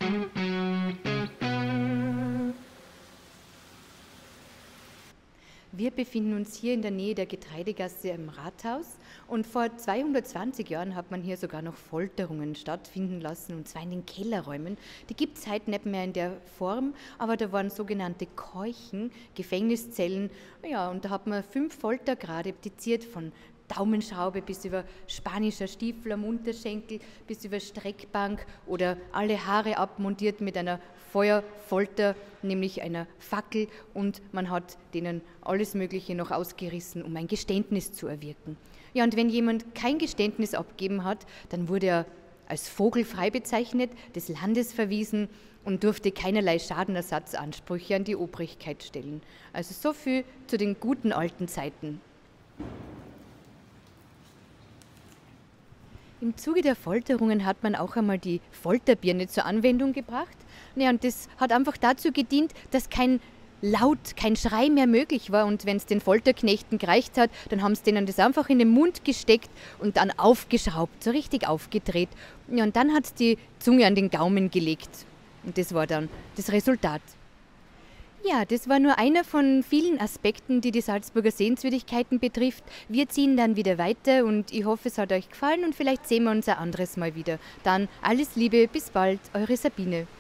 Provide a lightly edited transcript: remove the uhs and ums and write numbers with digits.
Wir befinden uns hier in der Nähe der Getreidegasse im Rathaus und vor 220 Jahren hat man hier sogar noch Folterungen stattfinden lassen, und zwar in den Kellerräumen. Die gibt es heute nicht mehr in der Form, aber da waren sogenannte Keuchen, Gefängniszellen. Ja, und da hat man 5 Foltergrade praktiziert, von Daumenschraube bis über spanischer Stiefel am Unterschenkel, bis über Streckbank oder alle Haare abmontiert mit einer Feuerfolter, nämlich einer Fackel, und man hat denen alles Mögliche noch ausgerissen, um ein Geständnis zu erwirken. Ja, und wenn jemand kein Geständnis abgeben hat, dann wurde er als vogelfrei bezeichnet, des Landes verwiesen und durfte keinerlei Schadenersatzansprüche an die Obrigkeit stellen. Also so viel zu den guten alten Zeiten. Im Zuge der Folterungen hat man auch einmal die Folterbirne zur Anwendung gebracht. Ja, und das hat einfach dazu gedient, dass kein Laut, kein Schrei mehr möglich war. Und wenn es den Folterknechten gereicht hat, dann haben sie denen das einfach in den Mund gesteckt und dann aufgeschraubt, so richtig aufgedreht. Ja, und dann hat es die Zunge an den Gaumen gelegt. Und das war dann das Resultat. Ja, das war nur einer von vielen Aspekten, die die Salzburger Sehenswürdigkeiten betrifft. Wir ziehen dann wieder weiter und ich hoffe, es hat euch gefallen und vielleicht sehen wir uns ein anderes Mal wieder. Dann alles Liebe, bis bald, eure Sabine.